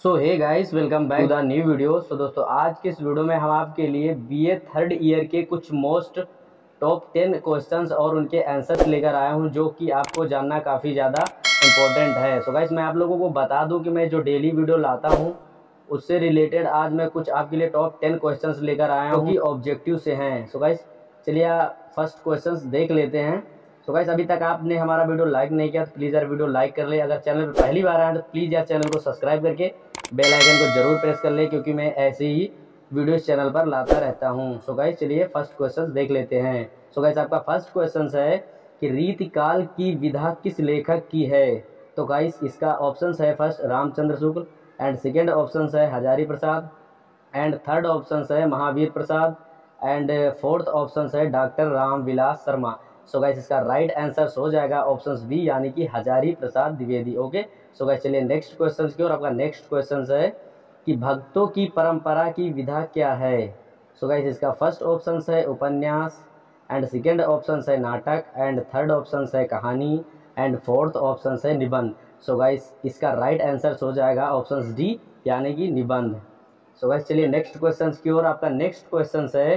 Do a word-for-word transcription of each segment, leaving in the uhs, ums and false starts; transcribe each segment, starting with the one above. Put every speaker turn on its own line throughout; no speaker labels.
So hey guys, welcome back to the new video. So दोस्तों, आज के इस वीडियो में हम आपके लिए बीए थर्ड ईयर के कुछ मोस्ट टॉप टेन क्वेश्चंस और उनके आंसर्स लेकर आया हूं, जो कि आपको जानना काफ़ी ज़्यादा इम्पोर्टेंट है। सो गाइस, मैं आप लोगों को बता दूं कि मैं जो डेली वीडियो लाता हूं उससे रिलेटेड आज मैं कुछ आपके लिए टॉप टेन क्वेश्चंस लेकर आया हूँ, कि ऑब्जेक्टिव से हैं। सो गाइस, चलिए फर्स्ट क्वेश्चंस देख लेते हैं। सो गाइस, अभी तक आपने हमारा वीडियो लाइक नहीं किया तो प्लीज़ यार वीडियो लाइक कर ले। अगर चैनल पर पहली बार आए तो प्लीज़ यार चैनल को सब्सक्राइब करके बेल आइकन को जरूर प्रेस कर ले, क्योंकि मैं ऐसे ही वीडियो इस चैनल पर लाता रहता हूं। सो गाइस, चलिए फर्स्ट क्वेश्चन देख लेते हैं। सो गाइस, आपका फर्स्ट क्वेश्चन है कि रीतिकाल की विधा किस लेखक की है। तो गाइस, इसका ऑप्शन है first Ramchandra Shukla, and second option है Hazari Prasad, and third option है Mahavir Prasad, and fourth option है doctor Ramvilas Sharma. So guys, इसका राइट आंसर हो जाएगा ऑप्शन बी, यानी कि Hazari Prasad Dwivedi. Okay, so guys, चलिए नेक्स्ट क्वेश्चन की ओर। आपका नेक्स्ट क्वेश्चन है कि भक्तों की परंपरा की विधा क्या है। सो गाइस, इसका फर्स्ट ऑप्शन है उपन्यास, एंड सेकेंड ऑप्शन है नाटक, एंड थर्ड ऑप्शन है कहानी, एंड फोर्थ ऑप्शन है निबंध। सो गाइस, इसका राइट आंसर हो जाएगा ऑप्शन डी, यानी कि निबंध। सो गाइस, चलिए नेक्स्ट क्वेश्चन की ओर। आपका नेक्स्ट क्वेश्चन है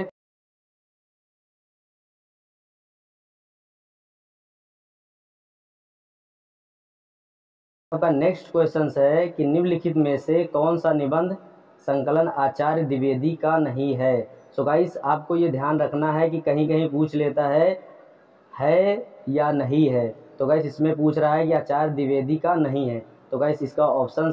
आपका नेक्स्ट क्वेश्चन है कि निम्नलिखित में से कौन सा निबंध संकलन आचार्य द्विवेदी का नहीं है। सो गाइस, आपको ये ध्यान रखना है कि कहीं कहीं पूछ लेता है है या नहीं है। तो गाइस, इसमें पूछ रहा है कि आचार्य द्विवेदी का नहीं है। तो गाइस, इसका ऑप्शन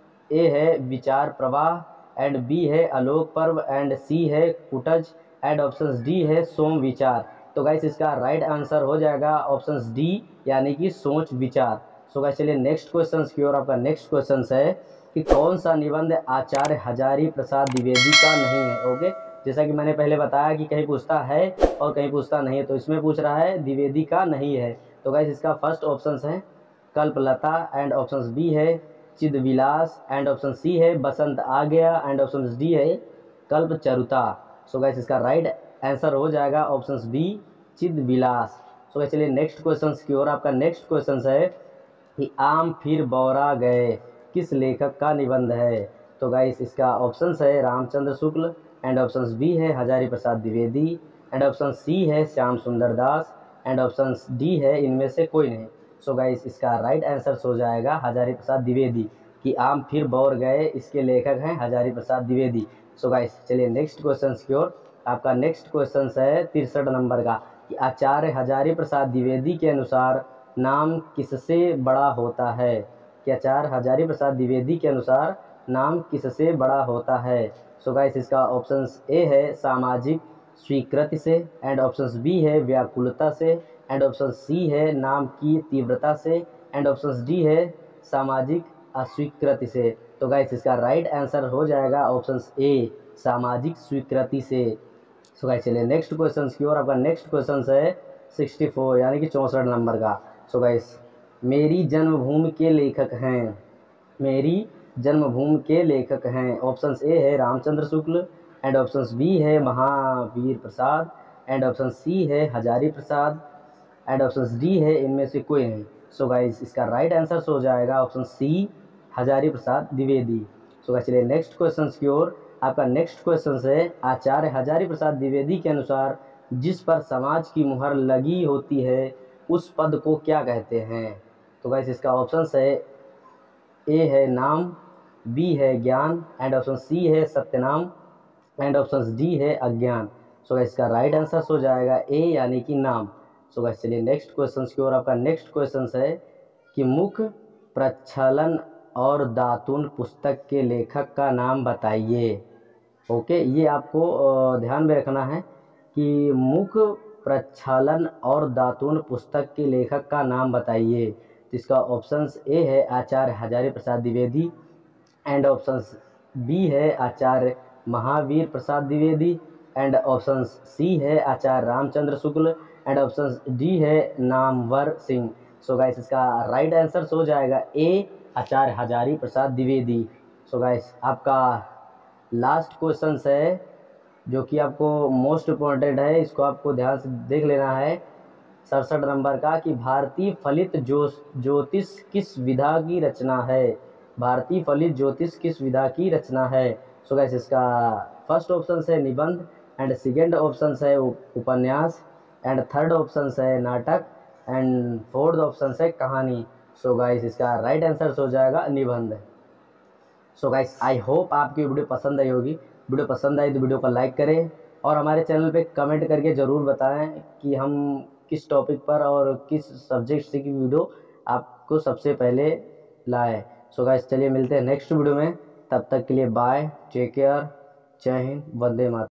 ए है विचार प्रवाह, एंड बी है आलोक पर्व, एंड सी है कुटज, एंड ऑप्शन डी है सोम विचार। तो गाइस, इसका राइट आंसर हो जाएगा ऑप्शन डी, यानी कि सोच विचार। सो गाइस, चलिए नेक्स्ट क्वेश्चन की ओर। आपका नेक्स्ट क्वेश्चन है कि कौन सा निबंध आचार्य हजारी प्रसाद द्विवेदी का नहीं है। ओके, जैसा कि मैंने पहले बताया कि कहीं पूछता है और कहीं पूछता नहीं है, तो इसमें पूछ रहा है द्विवेदी का नहीं है। तो गाइस, इसका फर्स्ट ऑप्शन है कल्पलता, एंड ऑप्शन बी है चिद विलास, एंड ऑप्शन सी है बसंत आ गया, एंड ऑप्शन डी है कल्प चरुता। सो गाइस, इसका राइट आंसर हो जाएगा ऑप्शन बी चिद विलास। सो गाइस, चलिए नेक्स्ट क्वेश्चन की ओर। आपका नेक्स्ट क्वेश्चन है कि आम फिर बौरा गए किस लेखक का निबंध है। तो गाइस, इसका ऑप्शन है Ramchandra Shukla, and option B है Hazari Prasad Dwivedi, and option C है श्याम सुंदर दास, एंड ऑप्शन डी है इनमें से कोई नहीं। सो गाइस, इसका राइट आंसर हो जाएगा हजारी प्रसाद द्विवेदी, कि आम फिर बौर गए इसके लेखक हैं हजारी प्रसाद द्विवेदी। सो गाइस, चलिए नेक्स्ट क्वेश्चन की ओर। आपका नेक्स्ट क्वेश्चन है तिरसठ नंबर का कि आचार्य हजारी प्रसाद द्विवेदी के अनुसार नाम किससे बड़ा होता है। कि आचार्य हजारी प्रसाद द्विवेदी के अनुसार नाम किससे बड़ा होता है। सो गाइस, इसका ऑप्शन ए है सामाजिक स्वीकृति से, एंड ऑप्शन बी है व्याकुलता से, एंड ऑप्शन सी है नाम की तीव्रता से, एंड ऑप्शन डी है सामाजिक अस्वीकृति से। तो गाइस, इसका राइट आंसर हो जाएगा ऑप्शन ए सामाजिक स्वीकृति से। सो गाइस, चलिए नेक्स्ट क्वेश्चन की ओर। आपका नेक्स्ट क्वेश्चन है सिक्सटी फोर यानी कि चौंसठ नंबर का। सो गाइस, मेरी जन्मभूमि के लेखक हैं मेरी जन्मभूमि के लेखक हैं ऑप्शन ए है Ramchandra Shukla, and option B है Mahavir Prasad, and option C है Hazari Prasad, and option D है इनमें से कोई नहीं। सो गाइस, इसका राइट आंसर हो जाएगा option C Hazari Prasad Dwivedi. So guys, चलिए नेक्स्ट क्वेश्चन की ओर। आपका नेक्स्ट क्वेश्चन है आचार्य हजारी प्रसाद द्विवेदी के अनुसार जिस पर समाज की मुहर लगी होती है उस पद को क्या कहते हैं। तो गाइस, इसका ऑप्शन है ए है नाम, बी है ज्ञान, एंड ऑप्शन सी है सत्यनाम, एंड ऑप्शन डी है अज्ञान। सो गाइस, इसका राइट आंसर हो जाएगा ए, यानी कि नाम। सो गाइस, चलिए नेक्स्ट क्वेश्चन की ओर। आपका नेक्स्ट क्वेश्चन है कि मुख प्रक्षालन और दातुन पुस्तक के लेखक का नाम बताइए। ओके, ये आपको ध्यान में रखना है कि मुख प्रक्षालन और दातुन पुस्तक के लेखक का नाम बताइए। तो इसका ऑप्शन ए है Acharya Hazari Prasad Dwivedi, and option B है Acharya Mahavir Prasad Dwivedi, and option C है Acharya Ramchandra Shukla, and option D है नामवर सिंह। सो गाइस, इसका राइट आंसर हो जाएगा A Acharya Hazari Prasad Dwivedi. So guys, आपका लास्ट क्वेश्चन है जो कि आपको मोस्ट इम्पोर्टेंट है, इसको आपको ध्यान से देख लेना है, सड़सठ नंबर का, कि भारतीय फलित जो ज्योतिष किस विधा की रचना है। भारतीय फलित ज्योतिष किस विधा की रचना है? सो गाइस इसका फर्स्ट ऑप्शन है निबंध, एंड सेकेंड ऑप्शन है उपन्यास, एंड थर्ड ऑप्शन है नाटक, एंड फोर्थ ऑप्शन है कहानी। सो गाइस इसका राइट आंसर हो जाएगा निबंध। सो गाइस आई होप आपकी वीडियो पसंद आई होगी। वीडियो पसंद आई तो वीडियो को लाइक करें और हमारे चैनल पे कमेंट करके ज़रूर बताएं कि हम किस टॉपिक पर और किस सब्जेक्ट से की वीडियो आपको सबसे पहले लाए। सो गाइस चलिए मिलते हैं नेक्स्ट वीडियो में, तब तक के लिए बाय, टेक केयर, जय हिंद, वंदे मातरम।